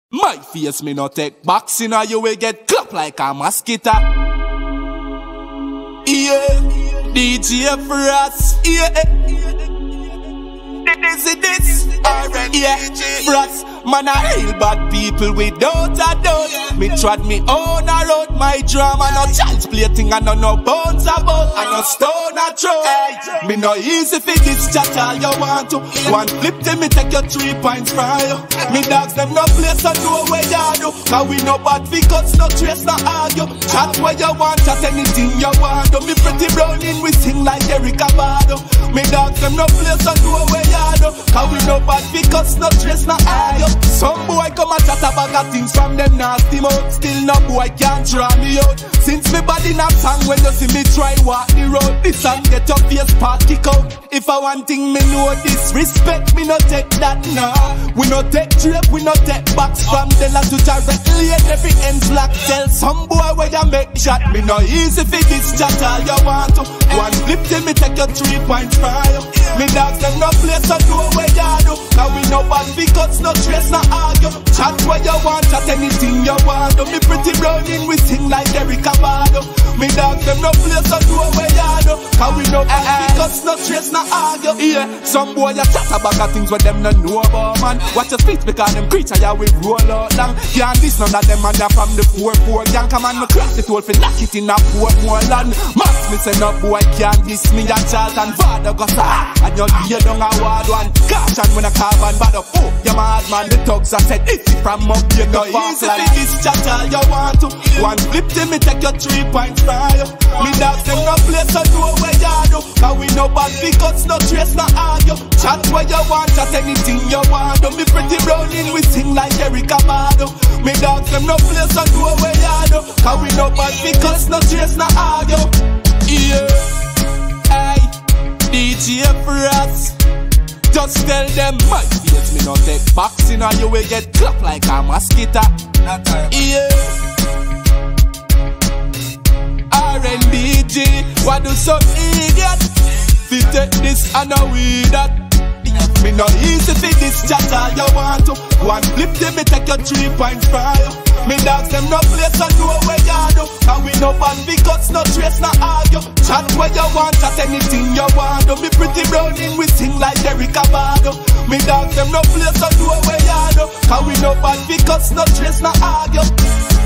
My face me no take boxing or you will get clapped like a mosquito. Yeah, DJ Frass. Yeah, this. Alright, yeah, Frass. Man, I real bad people without a doubt. Me trod me own around my drama. No child's plating and no bones about. And no stone a throw. Hey, me no easy for this chat all you want to. One flip till me take your 3 points from you. Me dogs them no place and know where you do. Cause we no bad because no trace no argue. Chat where you want, chat anything you want do. Me pretty brown in we sing like Erica Bado. Me dogs them no place and know where you do. Cause we no bad because no trace no argue. Some boy come and chat about things from them nasty mouth. Still no boy can't try me out. Since me body not song when you see me try walk the road. This and get your face part kick out. If I want thing me know disrespect, me no take that nah. We no take drape, we no take box from Della to directly and every end's black. Tell some boy where you make shot. Me no easy for this chat all you want to. One flip till me take your 3 points from you. Me dogs them no place to know where you do. Cause we no bad because no trace no argue. Chat where you want, chat anything you want do. Me pretty brown in we sing like Erica Bado. Me dogs them no place to know where you do. Cause we no bad because no trace no argue. Yeah, some boy you chat about things where them no know about, man. Watch your speech because them creature ya we roll out long. Can't this none of them man ya from the 4-4 gang. Come on me crack it all fi lock it in a more land. Max me say no boy can't diss me a child and father go sa. And you lay down a ward one. Caution when a carbon bad up. Oh, you mad man, the thugs I said if it from up you go easy like this chat all you want to. One flip till me take your 3 points from you. Me dogs them no place to know where you do. Cause we no bad because no trace no argue. Chat where you want, chat anything you want do. Me pretty brown in we sing like Erica Bado. Me dogs them no place to know where you do. Cause we no bad because no trace no argue. Yeah, hey, DJ Frass. Just tell them my face me no take boxing or you will get clapped like a mosquito. Yeah, R&BG, what do some idiot? Fi take this and now we that. Me no easy for this chat all you want to. One flip till me take your 3 points from you. Me dogs them no place to know where you do. And we no bad because no trace no argue. Chat where you want, chat anything you want do. Me pretty brown in we sing like Erica Bado. Me dogs them no place to know where you do. And we no bad because no trace no argue.